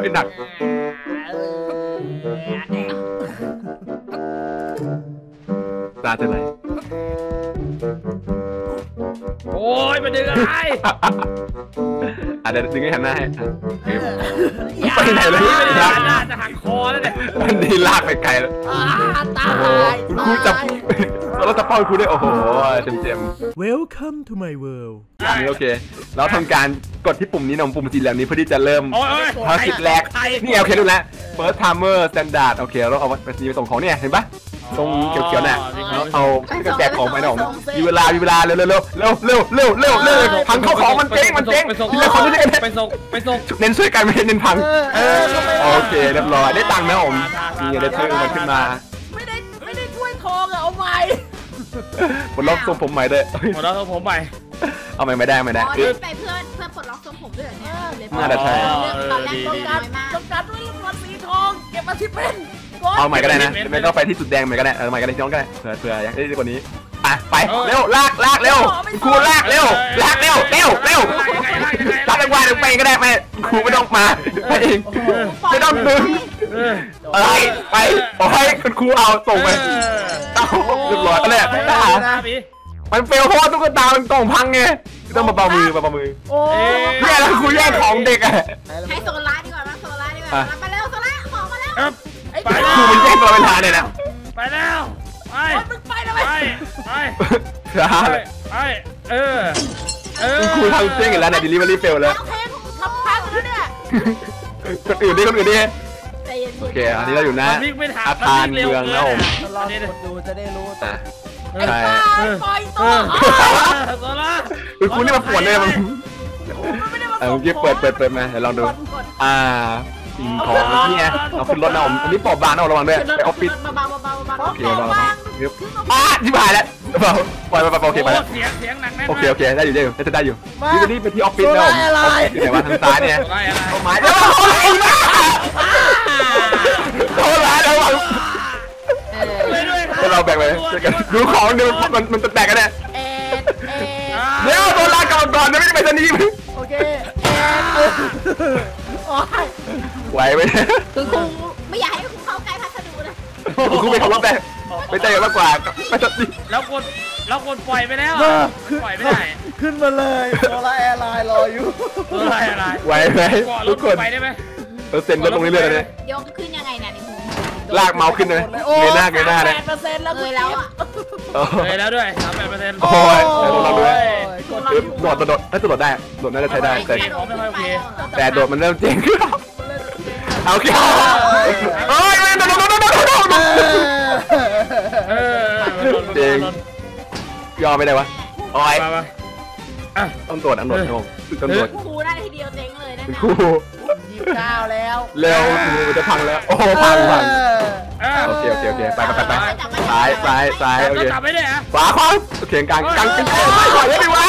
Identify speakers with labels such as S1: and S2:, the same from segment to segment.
S1: ยหนักตาจะไหล
S2: โอ้ยมาดึงอะไร
S1: เดี๋ยวดึงให้หันหน้าให้ไปไหนเลย
S2: น่าจะหักคอแล้วเนี่ย
S1: มันดีลากไปไกลแล้ว
S3: ตาย
S1: ครูจับเราจะป้อนครูได้โอ้โหเต็ม
S4: Welcome to my world
S1: นี่โอเคเราทำการกดที่ปุ่มนี้นะปุ่มสีเหลืองนี้เพื่อที่จะเริ่มภารกิจแรกนี่โอเคดูแล้ว First Timer Standard โอเคเราเอาไปส่งของเนี่ยเห็นปะตรงเขียวๆเนี่ยเอาแบกของไปหน่อยมีเวลาเร็วพังเข้าของมันเจ๊งทีละคนด้วยกัน
S2: ไปส่ง
S1: เน้นช่วยกันไม่เน้นพังโอเคเรียบร้อยได้ตังค์นะผมมีเลเทอร์มันขึ้นมา
S3: ไม่ได้ถ้วยทองอะเอาใหม่
S1: ปลดล็อกทรงผมใหม่ด้วย
S2: ปลดล็อกทรงผมใหม่
S1: เอาไม่ได้
S5: ไปเพื่อปลดล็อกทรงผมด้วยเนี่ย
S1: น่าจะใช่
S3: ตอนแรกต้องการด้วยลูกบอลสีทองเก็บมาที่เป็น
S1: เอาใหม่ก็ได้นะไม่ต้องไปที่สุดแดงใหม่ก็ได้เอาใหม่ก็ได้น้องก็ได้เผื่ออยากได้ดีกว่านี้ไปเร็วลากเร็วครูลากเร็วลากวางไปก็ได้ไม่ครูไม่ต้องมาไปเองไม่ต้องดึงไปโอ้ยคุณครูเอาส่งไปเรียบร้อยแล้วมันเฟลเพราะตุ๊กตามันกล่องพังไงต้องมาเบามือแย่แล้วครูแย่ของเด็กอะ
S5: ให้โซล่าดีกว่าโซล่าไปเร็วโซล่าของมาแล้ว
S1: ครูมันแย่ตลอดเวลาเลยนะ
S2: ไปแล้วไป
S1: ครูทำเจ๊งอีกแล้วเนี่ยดิลิเวอรี่เฟลแล้ว
S3: ทำพังแล้วเนี่ย
S1: คนอื่นดิโอเคอันนี้เราอยู่นะอาคารเมืองนะผม
S3: ลองดูจะได้รู้
S1: ใช่
S3: ปล่อยตัว
S2: โซล่า
S1: ครูนี่มาปวดเลยมันเมื่อกี้เปิดมาเดี๋ยวลองดูสิ่งของนี่ไงเอาขึ้นรถนะผมอันนี้ปอบบางนะระวังด้วยไปออฟฟิศโอเคเบาที่ผ่านแล้วเบาปล่อยโอเคไปแล้ว
S2: เสียงหนักแน่
S1: โอเคได้อยู่นี่ไปที่ออฟฟิศนะผมที่ไหนวะทางซ้ายเนี่ยต้นไม้เดี๋ยวโทรร้ายแล้วเราแบ่งไปดูของดูมันแตกกันเนี่ยเดี๋ยวโทรร้ายก่อนไม่ได้ไปสนี
S3: โอเค
S1: ไหวไหม
S5: คือครูไม่อยากให้ครูเข้าใกล้พัสดุเลย
S1: ครูไปขับรถแต่ไปเตะมากกว่าไปตัดสิ
S2: แล้วคนปล่อยไปแล้วปล่อยไม่ได้
S3: ขึ้นมาเลยโซล่าแอร์ไลน์รออยู่
S2: โซล่าแอร์ไลน์
S1: ไหวไหมทุกคน
S2: ไปได้ไหม
S1: เซ็นรถตรงนี้เลยเลย
S5: ยกขึ้นยังไงเนี่ย
S1: ลากเมาส์ขึ้นเลยเงยหน้าเลย
S3: 8%แล้ว
S5: เลยแล้วอ่ะ
S2: เลยแล้วด้วย38%
S1: โอ้ยเราด้วยโดดถ้าโดดได้โดดน่าจะใช้ได้แต่โดดมันเริ่มเจ๊งขึ้นโอเคเฮ้ยโดดเจ๊งยอมไม่ได้วะโอ้ยต้องโดดต้องโดด
S5: ครูได้ทีเดียวเจ๊งเลยนะ
S1: ครู
S3: 29แล้ว
S1: เร็วมันจะพังแล้วโอ้พังโอเคไปซ้ายโอเค
S2: จับไม่ได้ฮะ
S1: ขวาโอเคกลางไม่ขวาไม่ไหว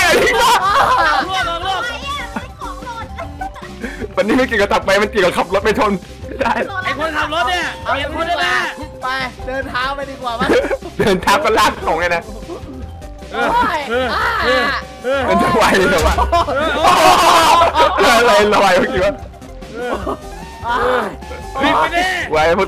S1: วันนี้ไม่เกี่ยวกับตักไปมันเกี่ยวกับขับรถไปชนไม่ได้
S2: ไอ้คนขับรถเนี่ยเอาอย่างคนได้ไหม
S3: ไปเดินเท้าไปดีกว่ามั้ย
S1: เดินเท้าก็ลากของไงนะมันจะไหวเหรอวะอะไรลอยเมื่อกี้วะไหวพุทธ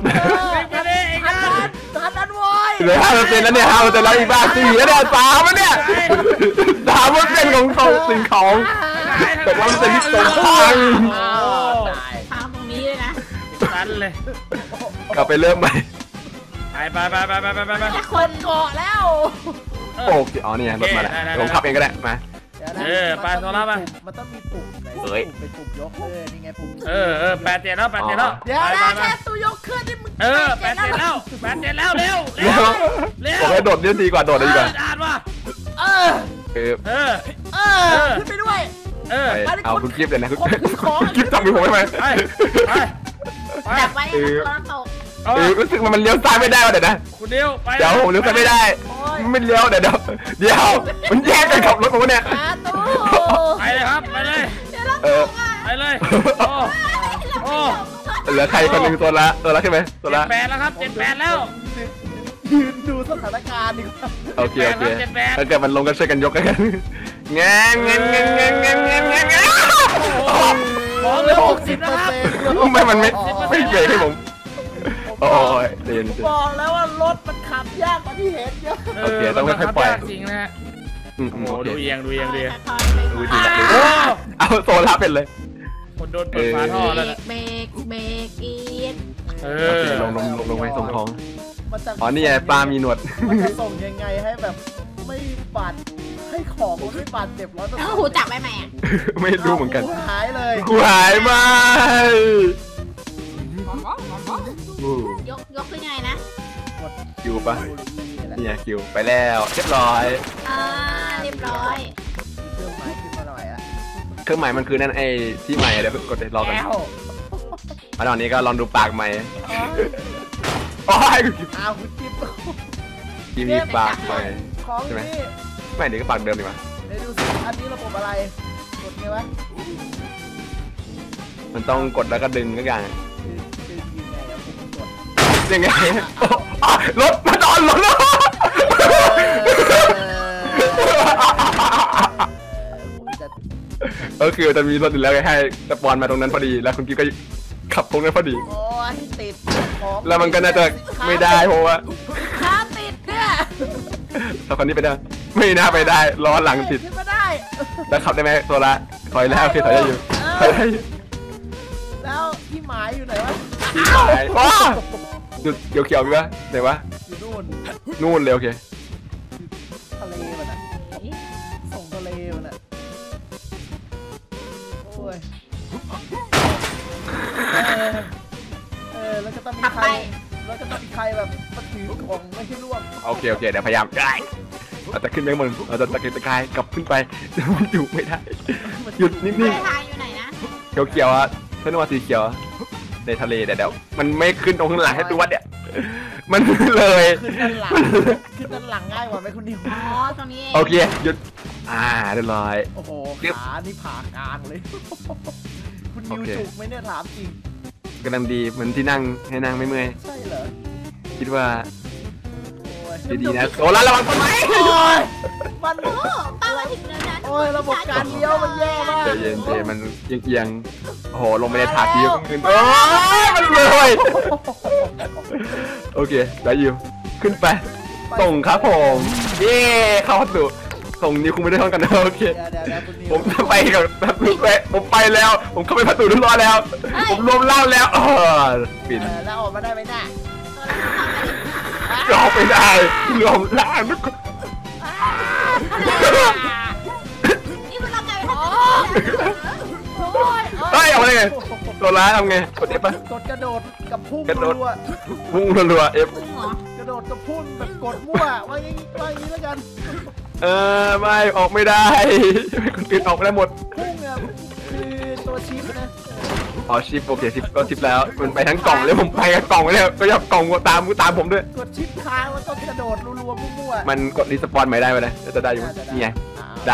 S3: ทันวอย
S1: เหลือ5%แล้วเนี่ย5%แล้วอีกบ้าง4แล้วเนี่ย3แล้วเนี่ย3%ของเขาสิ่งของแต่ว่ามันเป็นที่ตรงพัง
S5: ตรงนี้เลยนะ
S2: ตันเลย
S1: กลับไปเริ่มใหม่
S2: ไป
S3: คนเกาะแล้ว
S1: โอ้อ๋อนี่รถมาแล้วผมขับเองก็ได้มา
S2: ไปโซล่ามา
S3: มันต้องมีปุ่มไหนเป็นปุ่มยกนี่ไงปุ่ม
S2: 87แล้ว
S3: เดี๋ยวนะแค่ตัวยกขึ้นนี่มึง
S2: 87แล้วเร็ว
S1: ผมให้โดดดีกว่าโดดดีกว่า
S2: อ่านว่า
S3: ขึ้นไปด้วย
S1: เอาคุณกิฟต์เลยนะคุณกิฟต์ทำมือผมได้ไหม
S5: จับไว้ตก
S1: รู้สึกมันเลี้ยวซ้ายไม่ได้เดี๋ยวนะ
S2: คุณเดียว
S1: ผมเลี้ยวซ้ายไม่ได้ไม่เลี้ยวเดี๋ยวมันแยกกันขับรถผมเนี่ย
S2: ไปเลยครับไปเลยไปเลย
S1: เหลือใครคนหนึ่งตัวละใช่ไหมตัวละ
S2: 78แล้วครับ78แล้ว
S3: ยืนดูสถานการณ์ดีกว่า
S1: โอเคถ้าเกิดมันลงก็ช่วยกันยกกันแง
S2: บอกเลย60นะครับ
S1: ไม่มันไม่เบรกให้ผมโอ้ยเด่น
S3: บอกแล้วว่ารถมันขับยากกว่าที่เห็นเยอะ
S1: โอเคต้องค่อยๆปล่อย
S2: จริงนะฮะ
S1: โอ้
S2: โอ้ดูเอียงดู
S5: ค่อยๆ
S2: ดี
S5: ไป
S2: โอ้
S1: เอาโซล่าเป็นเลย
S2: คนโดนเปิดฝาท่อแล้วนะ
S5: เบรกอีก
S1: โอเคลงไปส่งของ
S3: มันจะ
S1: อ๋อนี่ไงปลามีหนวด
S3: มันจะส่งยังไงให้แบบไม่บาดให้ของมันไม่บาดเจ็บ100%
S5: แล้วหูจับไว้ไหมอ่ะ
S1: ไม่รู้เหมือนกัน
S3: หายเลย
S1: กูหายไป
S5: ยกขึ้นยังไงนะ
S1: คิวปะนี่ไงคิวไปแล้วเรียบร้อย
S5: เรียบร้อย
S3: เครื่องหมายขึ้นมาหน่อยอะ
S1: เครื่องหมายมันคือนั่นไอ้ที่ใหม่เดี๋ยวกดรอกัน
S3: แก้ว
S1: มาตอนนี้ก็ลองดูปากใหม่โอ้ย
S3: อ้าวคุณจิ๊บ
S1: ทีมีปากใหม่
S3: ของ
S1: ใช่ไหม
S3: นี่
S1: ไม่เดี๋ยวก็ปากเดิมดีกว่า
S3: เดี๋ยวดูสิอันนี้ระบบอะไรกดไงวะ
S1: มันต้องกดแล้วก็ดึงทุกอย่าง
S3: ดึงยังไงอะผมกด
S1: ยังไงรถมาตอนรถแล้ว
S3: ผมจะ
S1: ก็คือจะมีรถอยู่แล้วไงให้สปอนมาตรงนั้นพอดีแล้วคุณกิ๊ฟก็ขับตรงนั้นพอดี
S3: โอ้ยติดของ
S1: แล้วมันก็น่าจะไม่ได้เพราะว่า
S5: ขาติดเนี่ย
S1: ถ้าคนนี้ไปได้ไม่น่าไปได้ล้อหลังติด
S3: ขึ้นมาได้
S1: แล้วขับได้ไหมโซล่าถอยแล้วโอเคถอยได้อยู่ถอยได้อยู่
S3: แล้วที่หมายอยู่ไหนวะ
S1: ที่หมายว้าจุดเขียวๆมีปะไหนวะ
S3: อยู่นู่น
S1: นู่นเลยโอเค
S3: ทะเลมันอะส่งทะเลมันอะโอ้ยแล้วก็ต้องมี
S5: ขับ
S3: ใค
S5: ไป
S3: รแล้วก็ต้องมีใครแบบมาถือของไม่ให้ร่วง
S1: โอเคเดี๋ยวพยายามเราจะขึ้นไปข้างบนเราจะตะเกียกตะกายกลับขึ้นไปมันอยู่ไม่ได้หยุดนิ่
S5: ปลาย
S1: ง
S5: ทางอยู่ไหนนะ
S1: ๆเขียวๆอ่ะเส้นว่าสีเขียวในทะเลเดี๋ยวมันไม่ขึ้นตรงข้างหลังให้ตัวเนี่ยมันเลย
S3: ขึ้นด้านหลังขึ้นด้านหลังง่ายกว่าไหมคุณนิว
S5: อ๋อตรงนี้เอง
S1: โอเคหยุดเรียบร้อย
S3: โอ้โหขานี่ผ่ากลางเลย คุณนิว
S1: โอเค
S3: จุกไหมเนี่ยถามจริง
S1: กำลังดีเหมือนที่นั่งให้นั่งไม่เมื่อย
S3: ใช่เหรอ
S1: คิดว่า
S3: โอ้ย
S1: ดีๆนะโซล่าระวังต้นไม้
S3: โอ้ยมัน
S5: โอ้ป้ามาถึงแล้วนะ
S3: โอ้ยระบบการเลี้ยวมันแย่มาก
S1: ใจเย็นมันเอียงๆโอ้โหลงไปในถาดที่ขึ้นโอ้ยมันเลย โอเคได้อยู่ขึ้นไปส่งครับผมเย้เข้าสู่ส่งนิ้วคุณไม่ได้ท่องกันนะโอเค
S3: เดี๋ยวคุณนิว
S1: ผมจะไปกับประตูไปผมไปแล้ว ผมเข้าไปประตูเรียบร้อยแล้ว ผมรวมร่างแล้วปิด
S3: แล้วออกมาได้ไหมน่ะ
S1: รอไม่ได้รวมร่างทุกคน
S5: นี่คุณเราไงโอ้
S1: เฮ้ยเอาไงตัวร้ายทำไงกด F ป่ะ
S3: กดกระโดดกับพุ่ง
S1: กระโดด
S3: รัว
S1: พุ่งรัวๆ F
S3: ๆกระโดดกับพุ่งแบบกดมั่วว่าอย่างนี้แล้วกัน
S1: ไม่ออกไม่ได้คนอื่นออกไม่ได้หมด
S3: พุ่งเนี่ยคือตัวชิปนะ
S1: อ๋อชิปโอเคชิปก็ชิปแล้วมันไปทั้งกล่องเลยผมไปกับกล่องเลยก็ยับกล่องตามผมด้วย
S3: กดชิปค้างแล้วก็กระโดดรัวๆมั่วๆ
S1: มันกดรีสปอนใหม่ได้ไหมนะจะได้อยู่นี่ไงได้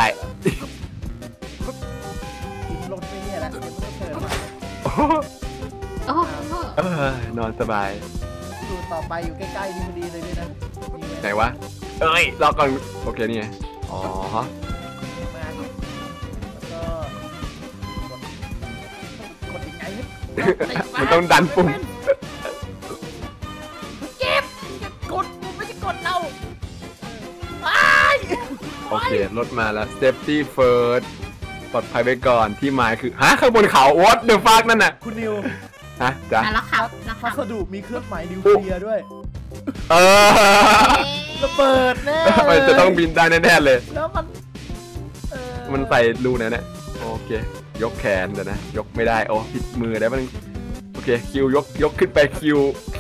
S3: ทิ้งรถไปเนี่ยแหละยังไม่ได้เปิด
S5: โอ้
S1: นอนสบาย
S3: สูตรต่อไปอยู่ใกล้ๆนี่พอดีเลยด้วยนะ
S1: ไหนวะเอ้ยรอก่อนโอเคนี่ไงอ๋อ
S3: มาแล้วก็กดยังไง
S1: มันต้องดันปุ่ม
S3: เก็บกดปุ่มไม่ใช่กดเรา
S1: โอเครถมาแล้ว safety first ปลอดภัยไปก่อนที่หมายคือฮะข้างบนเขา what the fuck นั่นน่ะ
S3: คุณนิว
S1: ฮะจ้ะ
S5: แล้วขับแล้ว
S3: พั
S5: ขับ
S3: สดุมีเครื่องหมายนิวเคลียร์ด้วย ระเบิดแน่
S1: มันจะต้องบินได้แน่ๆเลย
S3: แล้ว
S1: มันใส่รูนะเนี่ยโอเค ยกแขนเดี๋ยวนะ ยกไม่ได้โอ้ผิดมือได้ป่ะโอเคคิวยกขึ้นไปคิ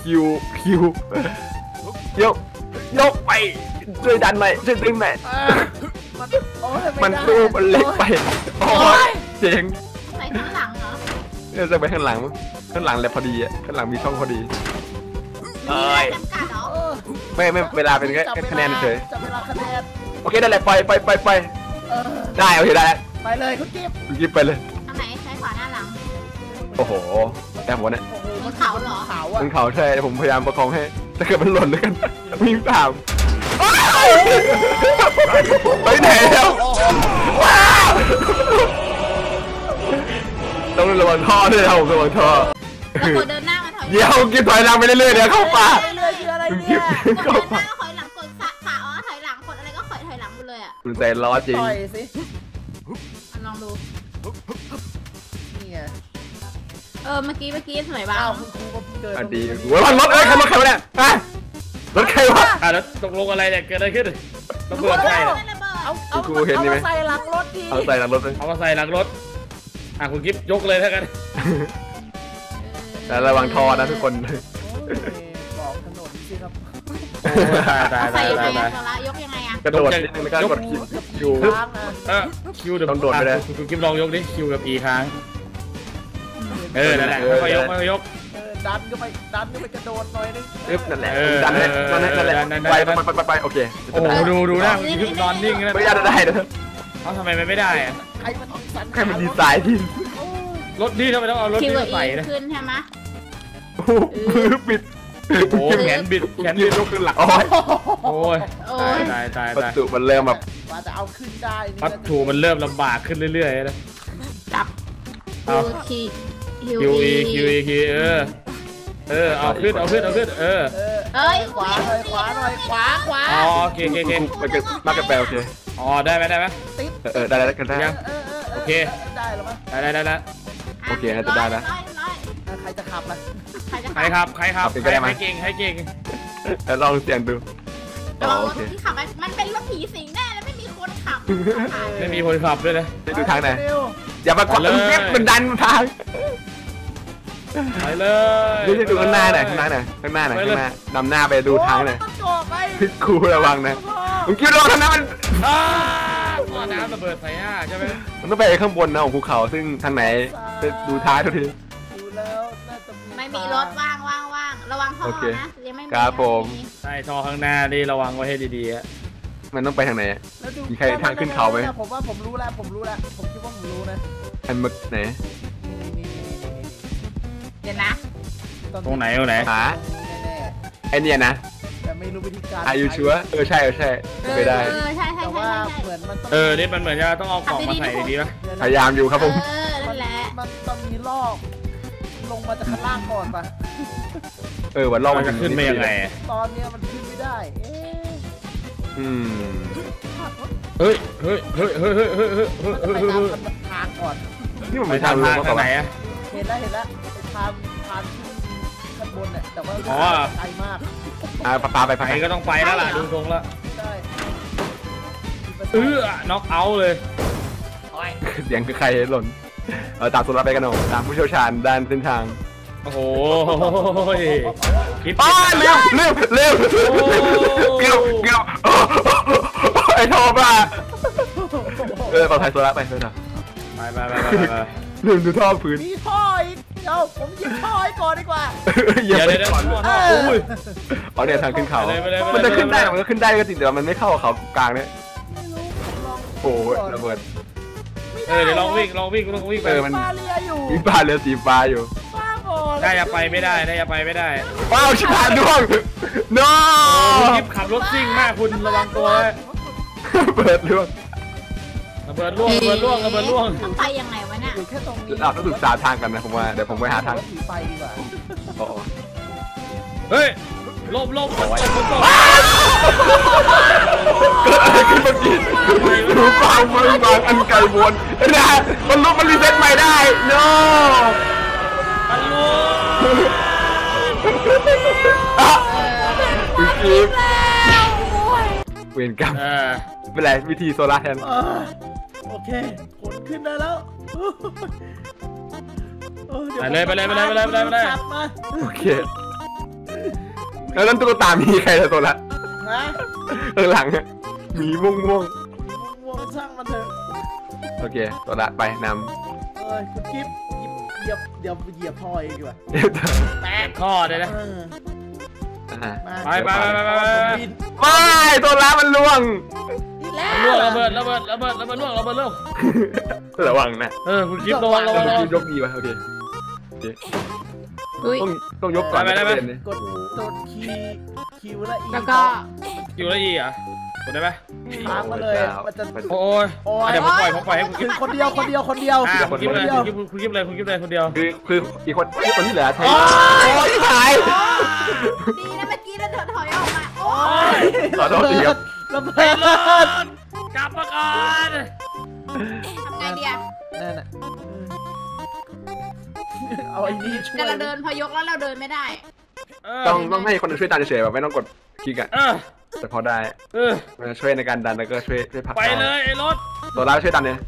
S1: วยกไปช่วยดันหน่อยช่วยดึงหน่อยมันตู้มันเล็กไปโอ้ยเจ๋ง
S5: ใส่ข้างหลังเหรอ
S1: เนี่ยจะไปข้างหลังแหละพอดีอ่ะข้างหลังมีช่องพอดี
S5: มีเวลาจำกัดเหรอ
S1: ไม่เวลาเป็นแค่คะแนนเฉย
S3: จับเวลาคะแนน
S1: โอเคได้แหละไปได้โอเคได้
S3: ไปเลยคุณกิ๊บ
S1: คุณกิ๊บไปเลย
S5: ทางไหนใช้ขวาหน้าหลัง
S1: โอ้โหแต้มหัวเนี่ย
S3: โอ้โห
S5: บนเขาเหรอ
S3: เขาอะ
S1: มันเขาใช่ผมพยายามประคองให้ถ้าเกิดมันหล่นด้วยกันวิ่งตามไปไหนแล้วว้าวต้องระวังท่อด้วยครับผมระวังท่อ
S5: แล้วกดเดินหน้ามาถอย
S1: เดี๋ยวกินถอยหลังไปเรื่อยๆเดี๋ยวเข้าป่า
S3: เรื่อยๆคืออะไรเนี่ย
S5: กดเดินหน้าถอยหลังกดขาอ๋อถอยหลังกดอะไรก็ถอยหลังหมดเลยอ่ะ
S1: คุณใจร้อนจริง
S3: ต่อยสิ
S5: ลองดู
S3: นี่ไง
S5: เมื่อกี้สมัยบ้า
S3: อ้าวคุณครูก็เดิน
S1: อันดีโอ้ยรถใครวะเนี่ยรถใครวะ
S2: แล้วตกลงอะไรเนี่ยเกิดอะไรขึ้นระเบิดใส่
S3: เอามาใส่หลังรถดิ
S1: เอาใส่หลังรถเลย
S2: เอามาใส่หลังรถคุณกิฟยกเลยเท่ากัน
S1: แต่ระวังท่อนะทุกคน
S3: บอกถนนสิครับ
S2: ตาย
S5: ใส่ยังไง
S2: ตาย
S5: โซล่ายกยังไงอ่ะ
S1: กระโดดนิดนึงแล้วก็กดคิว
S3: ค้างนะ
S2: คิวเดี๋ยว
S1: ต้องโดดไปเลย
S2: คุณกิฟลองยกดิคิวกับอีค้างนั่นแหละค่อยยกค่อยยก
S3: ดันก็ไปกระโดดหน่อยนึง
S1: อึ๊บนั่นแหละดันเลยนั่นแหละไปโอเค
S2: โอ้โหดูนะคุณกิฟนอนนิ่งนะ
S1: ไม่ได้นะ
S2: ทำไมมันไม่ได้อะ
S3: ใครมันสัน
S1: ใครมันดีไซน์ที่
S2: รถนี่ทำไมต้องเอารถ
S5: คิว
S2: นี่
S5: กับ
S2: มาใส่นะ
S5: ขึ้นใช่ไหม
S1: มือปิด
S2: โอ้แขนบิด
S1: ยืนยกขึ้นหลังโอ้ย
S2: โอ้ยตาย
S1: วัตถุมันเริ่มแบบ
S3: ว่าจะเอาขึ้นได้
S2: วัตถุมันเริ่มลำบากขึ้นเรื่อยๆนะ
S5: จับ
S2: เอา
S5: คิว
S2: คิวเอาขึ้น
S3: เอ้ยขวาหน่อยขวา
S2: อ๋อโอเค
S1: มากระแปลโอเค
S2: อ๋อได้ไหม
S3: ติด
S1: ได้แล้วกันได้
S2: โอเค
S3: ได้หรือมั้ย
S2: ได้
S1: โอเคน่าจะได้นะ
S3: ใครจะขับล่ะ
S2: ใครครับให้เก่ง
S1: แล้วลองเสียงดู
S5: ระวังรถที่ขับมันเป็นรถผีสิงแน่แล้วไม่มีคนขับ
S2: ไม่มีคนขับด้วยนะ
S1: ดูทางไหนอย่ามากดมันดันทาง
S2: ไปเลย
S1: ดูข้างหน้าหน่อยข้างหน้าดำหน้าไปดูทางหน่อยครูระวังนะมึงคิดว่าทางนั้นมัน
S2: น้ำระเบิดใส่หน้าใช่ไหม
S1: มันต้องไปข้างบนนะของภูเขาซึ่งทางไหนไปดูท้ายทุกที
S3: ดูแล้วน่าจะ
S5: ไม่มีรถว่างระวังท่อนะยังไม่มี
S1: ครับผม
S2: ใช่ท่อข้างหน้านี่ระวังไว้ให้ดีๆ
S1: มันต้องไปทางไหนมีใครทางขึ้นเขาไหม
S3: ผมว่าผมรู้แล้วผมคิดว่าผมรู้นะ
S1: อันมึกไหน
S5: เดี๋ยวนะ
S2: ตรงไหน
S1: หา
S3: แน่
S1: ไอเนี่ยนะ
S3: ๆแต่ไม่รู้วิธีการ
S1: อายุชัวใช่ไม่ได้
S5: ใช่
S3: แต่ว่าเหมือนมันต้อง
S2: นี่มันเหมือนจะต้องเอากล่องมาใส่ดีป่ะ
S1: พยายามอยู่ครับผม
S5: นั่นแหละ
S3: มันต้องมีลอกลงมาจากข้างล่างก่อนปะ
S1: วันรอบ
S2: มันจะขึ้นมายังไง
S3: ตอนเนี้ยมันขึ้นไม่ได้
S2: เฮ้ย
S3: ไปตามมันทางก่อน
S1: นี่มัน
S2: ไป
S1: เป็นทางลงมาก่อน
S2: ไหนอะ
S3: เห็นแล้วทางขึ้นข้างบนเนี่ยแต่ว่าไกลมาก
S1: ปลาไป
S2: ไปก็ต้องไปแล้วล่ะดูตรงแล้ว
S3: ได้
S2: น็อกเอาเลย
S1: เสียงคือใครหล่นตามสุรไปกันหน่อยตามผู้เชี่ยวชาญด้านเส้นทาง
S2: โอ้โหคิด
S1: เร็วเกี่ยวไอ้ทอบ้าปลอดภัยสุรไปเถอะ
S2: ไป
S1: ดูท่อพื้น
S3: มีท่ออีกเดี๋ยวผมหยิบท่อให้ก่อนดีกว่า
S1: อย่าไปก่อน
S2: อุ้ย
S1: เอาเนี่ยทางขึ้นเขามันจะขึ้นได้มันก็ขึ้นได้ก็จริงแต่มันไม่เข้าเขากลางเนี่ย
S3: ไม่รู้ผมลอง
S1: โอ้ยระเบิด
S2: เดี๋ยวลองวิ่งไป
S3: มัน เรียอยู่
S1: มีปลาเรือสีฟ้าอยู่
S3: ฟ้าก่อน
S2: ได้จะไปไม่ได้
S1: ว้าวชิบหายด้วง no
S2: คิดขับรถซิ่งมากคุณระวังตัว
S1: เปิดด้วง
S2: ระเบิดล่วง
S5: ต้องไปยังไงวะเนี่ย
S3: อยู่แค่ตรงนี้
S1: เราต้องศึกษาทางกันนะผมว่าเดี๋ยวผมไปหาทาง
S3: ถือไปดีกว่า
S2: เฮ้ยลบ
S1: เกิดอะไรขึ้นเมื่อกี้ดูความมือบางอันไกลวนนะมันรีเซ็ตใหม่ได้ no คุณกิฟต์เวรกรรมเป็นไรวิธีโซล่าแทน
S3: โอเคขนขึ้นได้แล้ว
S2: ไปเลย
S3: ขับมา
S1: โอเคแล้วนั่นตุ๊กตามีใครละตัวละ
S3: นะ
S1: หลังมีม่วง
S3: ม่วงช่างมันเถอะ
S1: โอเคตัวละไปน
S3: คุณกิฟต์เหยียบท่อเองดีกว่า
S1: ำ
S3: แตก
S2: ข้อเลยนะ
S3: ไป
S1: ไม่ตัวละมันล่วง
S2: ล่วงระเบิดล่วง
S1: ระวังนะ
S2: คุณกิฟต์ระวัง
S1: ยกดีวะโอเค
S5: อุ้ย
S1: ต้องยกก่อน
S2: ได้ไหม
S3: กดคิวแล้วอี
S5: แล้วก็
S2: อยู่แล้วอีอ่ะกดได้ไหม
S3: ค้างมาเลยมันจะ
S2: โอ้ย
S3: โอ้ย
S2: เดี๋ยวผมปล่อยให้คุณ
S3: คื
S2: กิ๊
S3: อบ คนเดียวคนเดียวคนเดียว
S2: คุณกิ๊บเลยคุณกิ๊บเลยคนเดียว
S1: คืออีกคนที่เหลือใช้
S3: โอ้
S1: โอ้ยหาย
S5: ดีนะเมื่อกี้เราถอยออกมาโอ้
S1: ขอโทษทีครับ
S3: ระเบิด
S2: กลับมาก่อน
S5: ทำไงดีอะ
S3: นั่นน่ะเอาไอ้นี่ช่วย
S5: แต่เราเดินพอยกแล้วเราเดินไม่ได้
S1: ต้องให้คนช่วยดันเฉยๆแบบไม่ต้องกดคลิกอะแต่พอได้
S2: เออ
S1: มันช่วยในการดันแล้วก็ช่วยผลัก
S2: ไปเลยไอ้รถ
S1: ตัวร้ายช่วยดันเนี่ย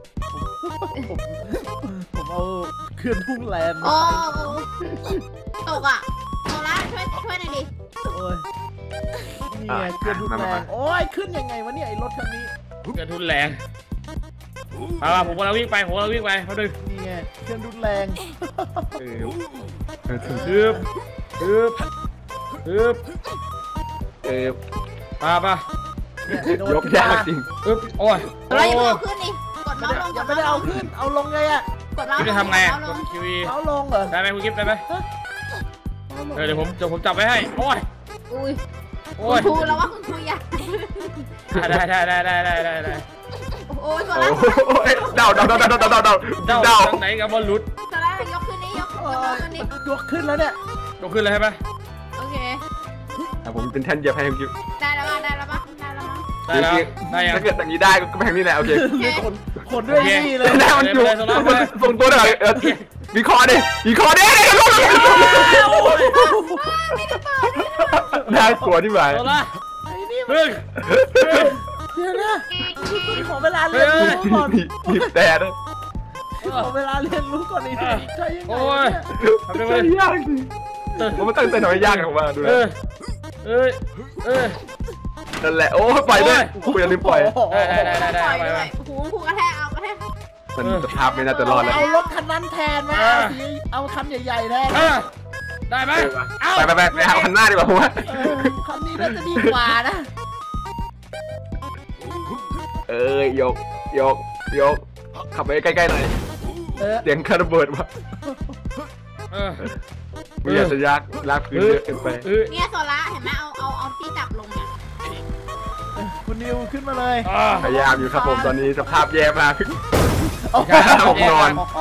S3: ผมเอาเครื่องทุ่งแลนด์
S5: โอ้ตกอ่ะโซล่าช่วยหน่อยดิ
S3: โอ้ยนี่ไงเครื่องทุ่งแรงโอ้ยขึ้นยังไงวะเนี่ยไอ้รถคันนี้
S2: กระทุนแรงผมกำลังวิ่งไปเขาดึง
S3: นี่ไงเครื่องทุ่งแรง
S2: ฮึบป่ะ
S3: เนี่ยโดน
S1: ยก
S3: ขึ้น
S1: ยาก
S3: มา
S1: จริง
S2: โอ้ย
S5: เราอย่าเพิ่งเอาขึ้นดิกดเมาส์ลง
S3: ยังไม่ได้เอาขึ้นเอาลงไงอะ
S5: กดเมาส์ล
S2: จะ
S5: ง
S2: ทำไง
S5: เมาส์ล
S2: ก
S5: ง
S2: ดคิวี
S3: เอาลงเหรอ
S2: ได้ไหมคุณกิ๊บได้ไหมเดี๋ยวผมจับไว้ให้โอ้ย
S5: อุ้ย
S2: โอ้ย
S5: คุณครูแล้วว่าคุณครูอยาก
S2: ได้
S5: โอ้ยโซ
S1: โอ้
S5: ล่าย
S1: เดา
S2: เจ้าทางไหนกับบอลลุด
S5: โซล่ายกขึ้นนี่ยกขึ้นนี่
S3: ยกขึ้นแล้วเนี่ย
S2: ยกขึ้นเลยใช่ไหม
S5: โอเค
S1: ผมเป็นแท่นเหยียบให้คุณกิ๊บ
S5: ได้แล้วมั้ง
S2: ได้แล้ว
S1: ถ้าเกิดอย่างนี้ได้ก็แพงนี่แหละโอเค
S3: คนด้วยนี่เลย
S1: แน่มันอยู่ส่งตัวหน่อยมีคอดิน่ากลัวที่ไหน
S2: โซล่า
S3: ไอ้นี่
S2: พึ่ง
S3: เดี๋ยวนะขอเวลาเรียนรู้ก่อน
S1: บีบแต่นะ
S3: ขอเวลาเรียนรู้ก่อนอีกใช่ยังไง
S2: โอ้ยทำได้ไหม
S1: ยากจริงผมมันตั้งใจหน่อยยากออกมาดูนะ นั่นแหละโอ้ปล่อยด้วยกูอย่าลืมปล่อย
S2: ได้
S5: ปล่อยด้วยหูครูกระแทกเอากระแทก
S1: มันสภาพไม่น่าจะรอดแล้ว
S3: เอารถคันนั้นแทนนะเอาคันใหญ่ๆแทน
S2: ได้ไหม
S1: ไปหาคันหน้าดีกว่าผมว่า
S3: คันนี้น่าจะดีกว่านะ
S1: ยกขับไปใกล้ๆหน่อยเสียงคาร์เบิร์ดว่ะไม่อยากจะลากพื้นเยอะเกินไป
S5: เนี่ยโซล่าเห็นไหมเอาที่จับลงเนี่ย
S3: คุณนิวขึ้นมาเลย
S1: พยายามอยู่ครับผมตอนนี้สภาพแย่มากผมนอน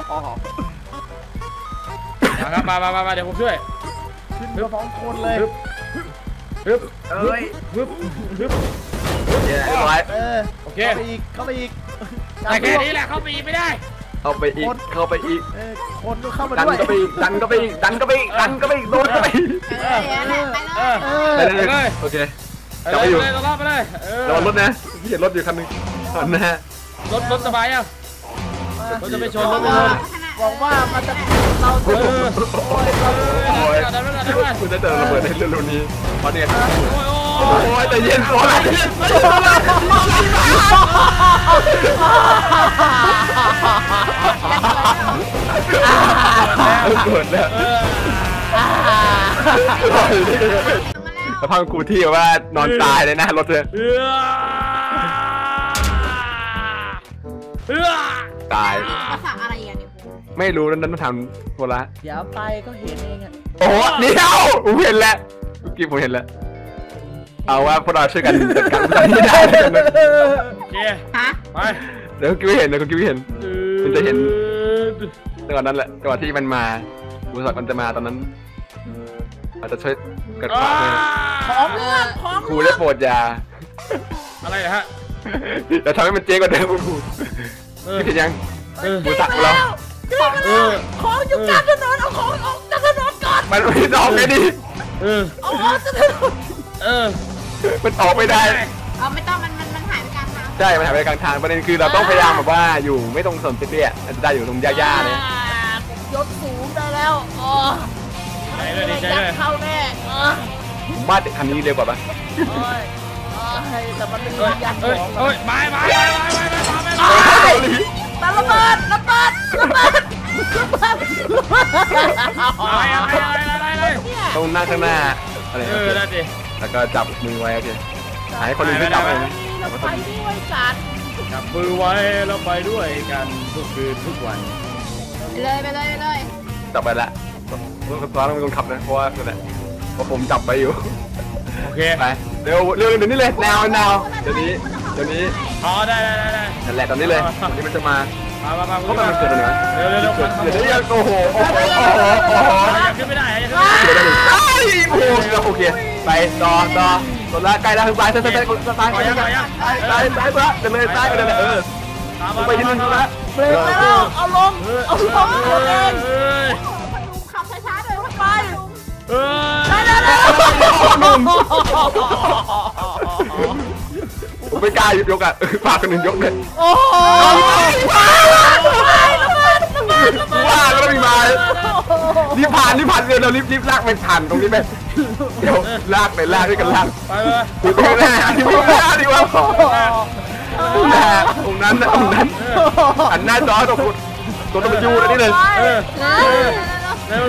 S2: มาเดี๋ยวผมช่วย
S3: ขึ้นมาพร้อมคนเลย
S2: ฮึบ
S1: เย้เรียบร้อย
S2: โอเค
S3: เข้าไปอีก
S2: แต่แค่นี้แหละเข้าไปไม่ได้
S1: เข้าไปอีก
S3: คนก็เข้ามา
S1: ดัน
S3: ด้วย
S1: ก็ไปอีกโดนเข้าไปอีกโดนเข้าไป
S5: ไปเลย
S1: ไปเลยโอเค
S2: ไปเลยไปเลย
S1: ระวังรถนะพี่เห็นรถอยู่คันนึงนะฮะ
S2: รถสบายอ่ะรถจะไม่ชนรถไม่ชน
S3: หวังว่ามันจะเรา
S1: โอ้ยคุณจะเจอระเบิดในเร็วๆนี้เพราะเนี่ยโอ้ยแต่เย็นโซล่าเกิดแล้วสภาพกูที่ว่านอนตายเลยนะรถเลยตาย
S5: ภาษาอะไรอย่างนี้
S1: ไม่รู้นั้นต้องทำโซล่า
S3: เดี๋ยวไปก็เห็นเองอ่ะ
S1: โอ้เดี๋ยวผมเห็นแล้วเมื่อกี้ผมเห็นแล้วเอาว่าพวกเราช่วยกันจัดการไม่ได้กันนะ
S2: โอเค
S5: ฮะ
S2: ไป
S1: เดี๋ยวคุณกิ๊บเห็นนะคุณกิ๊บเห็นมันจะเห็นจังหวะนั้นแหละจังหวะที่มันมาบุษมันจะมาตอนนั้นอาจจะช่วยกระตุ้น
S3: ของเรื่องของ
S1: ครูได้โปรดยา
S2: อะไรฮะ
S1: แต่ทำให้มันเจ๊กว่าเดิมครูคิดยังบุษเรา
S3: ของอยู่กลางถนนเอาของออกจากถนนก่อน
S1: มันไม่ออกไงดิ
S3: เอาออกจากถนน
S1: มันออกไม่ได้
S5: เอาไม่ต้องมันหายไปกลางทาง
S1: ใช่มันหายไปกลางทางประเด็นคือเราต้องพยายามแบบว่าอยู่ไม่ตรงถนนเตี้ยๆจะได้อยู่ตรงหญ้าๆเลย
S3: ยศสูงได้แล้วอ๋อ
S2: ใจเลยดีใจ
S3: ยั
S2: เล
S3: ด
S2: ย
S3: เข้าแน่อ๋อ
S1: บ้านคันนี้เร็วกว่าปะ
S3: แต่มันเป็นยันข
S2: เฮ้ย
S3: อง
S2: เฮ้ยไม่ตา
S3: ระ
S2: ระ
S3: เบิด
S2: อะไร
S1: ตรงหน้าข้างหน้าอะไร
S2: นั่นดิ
S1: แล้วก็จับมือไว้โอเคหายคนอื่นที่จับเลยนะ
S3: เราไปด้วยกัน
S2: จับมือไว้แล้วไปด้วยกันทุกคืนทุกวัน
S5: ไปเลย
S1: จับไปละคนซ้อนต้องเป็นคนขับนะเพราะว่านั่นแหละเพราะผมจับไปอยู่
S2: โอเค
S1: ไปเร็วเดี๋ยวนี้เลยแนวเดี๋ยวนี้
S2: อ๋อได้
S1: นั่นแหละตอนนี้เลยตอนนี้มันจะมาเพราะมันเกิดอะไรวะ
S2: เร็ว
S1: เดี๋ยวนี้โอ้โห
S2: ยังขึ้นไม่ได้ยังขึ้นไม่ได้
S1: โอเคไปต่อตัวละใกล้แล้วซ้ายเดินเลยซ้ายไปที่นึงละ
S3: เบรกแล้วเอาลงเอง
S5: ขับช้าๆเลยไป
S1: ผมไม่กล้ายกอ่ะฝากคนอื่นยกเลย
S3: โอ้โห
S1: ว่าแล้วมีมารีบผ่านเร็วรีบลากไปผ่านตรงนี้ไปเดี๋ยวลากด้วยกันลาก
S2: ไปเลย
S1: ถูกต้องแน่ที่ไม่ได้ดีวะตรงนั้นอันหน้าจอตัวต้องไปยูแล้วนี่เลย
S2: เร็ว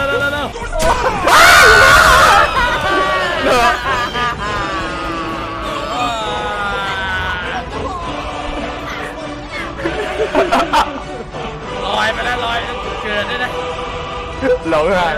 S2: ลอยไปแล้วลอยเกิดด้วยนะ
S1: หลงเลย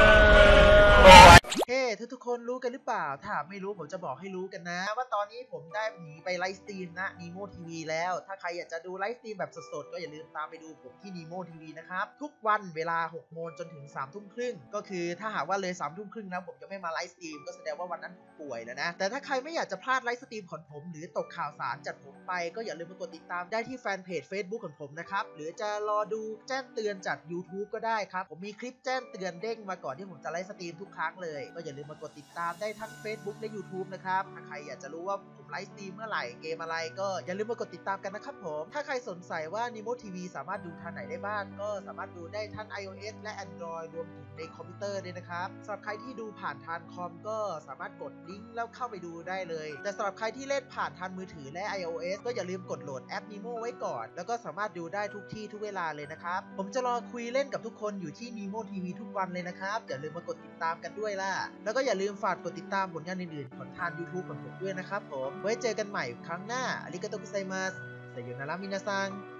S3: เฮ้ทุกคนรู้กันหรือเปล่าถ้าไม่รู้ผมจะบอกให้รู้กันนะว่าตอนนี้ผมได้หนีไปไลฟ์สตรีมนะ Nemo TV แล้วถ้าใครอยากจะดูไลฟ์สตรีมแบบสดๆก็อย่าลืมตามไปดูผมที่ Nemo TV นะครับทุกวันเวลา 6 โมงจนถึง 3 ทุ่มครึ่งก็คือถ้าหากว่าเลย 3 ทุ่มครึ่งแล้วผมจะไม่มาไลฟ์สตรีมก็แสดงว่าวันนั้นผมป่วยแล้วนะแต่ถ้าใครไม่อยากจะพลาดไลฟ์สตรีมของผมหรือตกข่าวสารจากผมไปก็อย่าลืมมากดติดตามได้ที่แฟนเพจ Facebook ของผมนะครับหรือจะรอดูแจ้งเตือนจาก YouTube ก็ได้ครับผมมีคลิปแจ้งเตือนเด้งมาก่อนที่ผมจะไลฟ์สตรีมทุกครั้งเลยก็อย่าลืมมากดติดตามได้ทั้ง Facebook และ YouTube นะครับถ้าใครอยากจะรู้ว่าผมไลฟ์สตรีมเมื่อไหร่เกมอะไรก็อย่าลืมมากดติดตามกันนะครับผมถ้าใครสนใจว่า Nemo TV สามารถดูทางไหนได้บ้างก็สามารถดูได้ทั้ง iOS และ Android รวมถึงในคอมพิวเตอร์ด้วยนะครับสำหรับใครที่ดูผ่านทางคอมก็สามารถกดลิงก์แล้วเข้าไปดูได้เลยแต่สำหรับใครที่เล่นผ่านทางมือถือและ iOS ก็อย่าลืมกดโหลดแอป Nemo ไว้ก่อนแล้วก็สามารถดูได้ทุกที่ทุกเวลาเลยนะครับผมจะรอคุยเล่นกับทุกคนอยู่ที่ Nemo TV ทุกวันเลยนะครับอย่าลืมมากดติดตามกันด้วยล่ะแล้วก็อย่าลืมฝากกดติดตามผลงานอื่นๆของทาง YouTube ของผมด้วยนะครับผมไว้เจอกันใหม่ครั้งหน้าอาริกาโตกุไซมัสไซโยนารามินาซัง